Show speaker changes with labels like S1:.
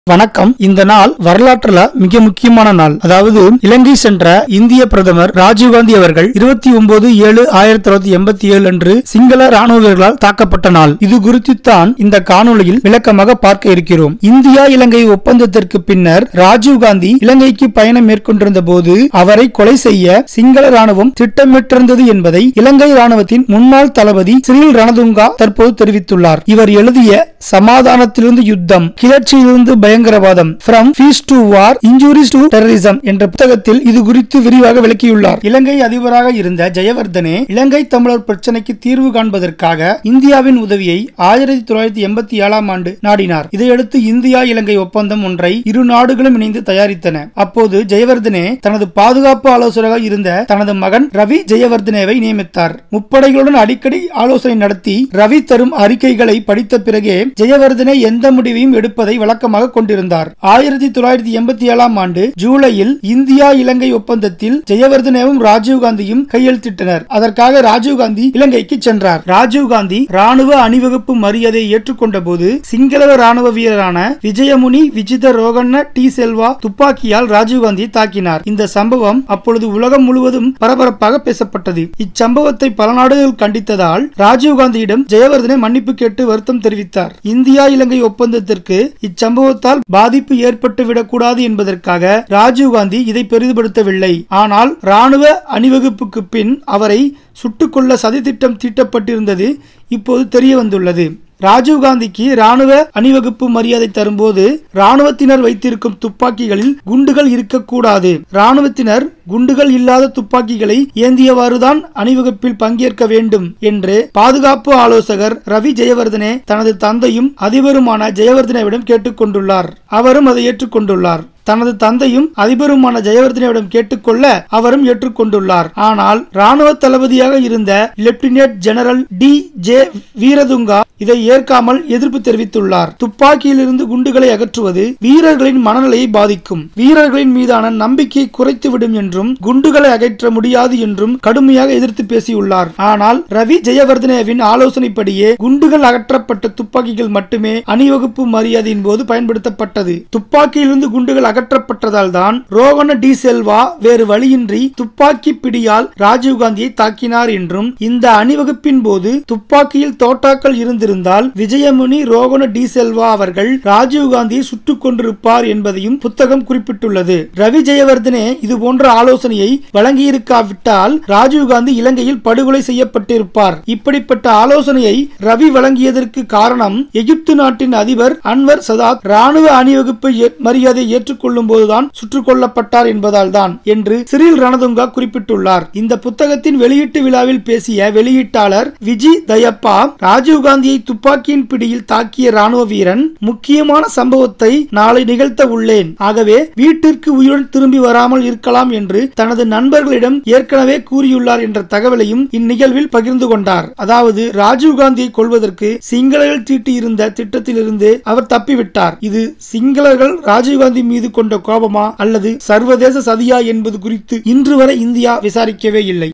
S1: வணக்கம். இந்த நாள் வரலாற்றுல மிக முக்கியமான நாள். அதாவது இலங்கை சென்ற இந்திய பிரதமர் ராஜீவ்காந்தி அவர்கள் 29/7/1987 அன்று சிங்கள ராணுவர்களால் தாக்கப்பட்ட நாள். இது குறித்துத்தான் இந்த காணொளியில் விளக்கமாக பார்க்க இருக்கிறோம். இந்தியா இலங்கை ஒப்பந்தத்திற்கு பின்னர் ராஜீவ்காந்தி இலங்கைக்கு பயணம் மேற்கொண்டிருந்த போது அவரை கொலை செய்ய சிங்கள ராணுவம் திட்டமிட்டிருந்தது என்பதை இலங்கை ராணுவத்தின் முன்னாள் தளபதி சிறில் ரணதுங்கா தற்போது தெரிவித்துள்ளார். இவர் எழுதிய சமாதானத்திலிருந்து யுத்தம், கிளர்ச்சியிலிருந்து பயங்கரவாதம், From Peace to War, Injuries to Terrorism என்ற புத்தகத்தில் இது குறித்து விரிவாக விளக்கியுள்ளார். இலங்கை அதிபராக இருந்த ஜெயவர்தனே இலங்கை தமிழர் பிரச்சனைக்கு தீர்வு காண்பதற்காக இந்தியாவின் உதவியை 1987 ஆண்டு நாடினார். இதையடுத்து இந்தியா இலங்கை ஒப்பந்தம் ஒன்றை இரு நாடுகளும் இணைந்து தயாரித்தன. அப்போது ஜெயவர்தனே தனது பாதுகாப்பு ஆலோசகராக இருந்த தனது மகன் ரவி ஜெயவர்தனேவை நியமித்தார். முப்படைகளுடன் அடிக்கடி ஆலோசனை நடத்தி ரவி தரும் அறிக்கைகளை படித்த பிறகே ஜெயவர்தனே எந்த முடிவையும் எடுப்பதை வழக்கமாக கொண்டிருந்தார். 1987 ஆண்டு ஜூலையில் இந்தியா இலங்கை ஒப்பந்தத்தில் ஜெயவர்தனேவும் ராஜீவ்காந்தியும் கையெழுத்திட்டனர். அதற்காக ராஜீவ்காந்தி இலங்கைக்கு சென்றார். ராஜீவ்காந்தி ராணுவ அணிவகுப்பு மரியாதையை ஏற்றுக்கொண்ட போது சிங்கள ராணுவ வீரரான விஜயமுனி விஜித ரோகண்ண டி செல்வா துப்பாக்கியால் ராஜீவ்காந்தியை தாக்கினார். இந்த சம்பவம் அப்பொழுது உலகம் முழுவதும் பரபரப்பாக பேசப்பட்டது. இச்சம்பவத்தை பல நாடுகள் கண்டித்ததால் ராஜீவ்காந்தியிடம் ஜெயவர்தனே மன்னிப்பு கேட்டு வருத்தம் தெரிவித்தார். இந்தியா இலங்கை ஒப்பந்தத்திற்கு இச்சம்பவத்தால் பாதிப்பு ஏற்பட்டுவிடக் கூடாது என்பதற்காக ராஜீவ்காந்தி இதை பெரிதுபடுத்தவில்லை. ஆனால் ராணுவ அணிவகுப்புக்கு பின் அவரை சுட்டுக்கொள்ள சதித்திட்டம் தீட்டப்பட்டிருந்தது இப்போது தெரிய வந்துள்ளது. ராஜீவ்காந்திக்கு ராணுவ அணிவகுப்பு மரியாதை தரும்போது ராணுவத்தினர் வைத்திருக்கும் துப்பாக்கிகளில் குண்டுகள் இருக்கக்கூடாது. ராணுவத்தினர் குண்டுகள் இல்லாத துப்பாக்கிகளை ஏந்தியவாறுதான் அணிவகுப்பில் பங்கேற்க வேண்டும் என்று பாதுகாப்பு ஆலோசகர் ரவி ஜெயவர்தனே தனது தந்தையும் அதிபருமான ஜெயவர்தனேவிடம் கேட்டுக்கொண்டுள்ளார். அவரும் அதை ஏற்றுக்கொண்டுள்ளார். தனது தந்தையும் அதிபருமான ஜெயவர்தனேவிடம் கேட்டுக்கொள்ள அவரும் ஏற்றுக்கொண்டுள்ளார். ஆனால் ராணுவ தளபதியாக இருந்த lieutenant general D J Weeratunga இதை ஏற்காமல் எதிர்ப்பு தெரிவித்துள்ளார். துப்பாக்கியிலிருந்து குண்டுகளை அகற்றுவது வீரர்களின் மனநிலையை பாதிக்கும், வீரர்களின் மீதான நம்பிக்கையை குறைத்துவிடும் என்றும் குண்டுகளை அகற்ற முடியாது என்றும் கடுமையாக எதிர்த்து பேசியுள்ளார். ஆனால் ரவி ஜெயவர்தனேவின் ஆலோசனைப்படியே குண்டுகள் அகற்றப்பட்ட துப்பாக்கிகள் மட்டுமே அணிவகுப்பு மரியாதையின் போது பயன்படுத்தப்பட்டது. துப்பாக்கியிலிருந்து குண்டுகள் அகற்றப்பட்டதால் தான் ரோகண டி செல்வா வேறு வழியின்றி துப்பாக்கி பிடியால் ராஜீவ்காந்தியை தாக்கினார் என்றும், இந்த அணிவகுப்பின் போது துப்பாக்கியில் தோட்டாக்கள் இருந்திருந்தால் விஜயமுனி ரோகண டி செல்வா அவர்கள் ராஜீவ்காந்தியை சுட்டுக் கொண்டிருப்பார் என்பதையும் புத்தகம் குறிப்பிட்டுள்ளது. ரவி ஜெயவர்தனே இது போன்ற ஆலோசனையை வழங்கியிருக்காவிட்டால் ராஜீவ்காந்தி இலங்கையில் படுகொலை செய்யப்பட்டிருப்பார். இப்படிப்பட்ட ஆலோசனையை ரவி வழங்கியதற்கு காரணம் எகிப்து நாட்டின் அதிபர் அன்வர் சதாத் ராணுவ அணிவகுப்பு மரியாதை ஏற்றுக்கொள்ளும் போதுதான் சுட்டுக் கொல்லப்பட்டார் என்பதால் தான் என்று சிறில் ரணதுங்கா குறிப்பிட்டுள்ளார். இந்த புத்தகத்தின் வெளியீட்டு விழாவில் பேசிய வெளியீட்டாளர் விஜி தயப்பா ராஜீவ்காந்தியை துப்பாக்கியின் பிடியில் தாக்கிய ராணுவ வீரன் முக்கியமான சம்பவத்தை நாளை நிகழ்த்த உள்ளேன், ஆகவே வீட்டிற்கு உயிருடன் திரும்பி வராமல் இருக்கலாம் என்று தனது நண்பர்களிடம் ஏற்கனவே கூறியுள்ளார் என்ற தகவலையும் இந்நிகழ்வில் பகிர்ந்து கொண்டார். அதாவது ராஜீவ்காந்தியை கொல்வதற்கு சிங்களர்கள் தீட்டியிருந்த திட்டத்திலிருந்து அவர் தப்பிவிட்டார். இது சிங்களர்கள் ராஜீவ்காந்தி மீது கொண்ட கோபமா அல்லது சர்வதேச சதியா என்பது குறித்து இன்று வரை இந்தியா விசாரிக்கவே இல்லை.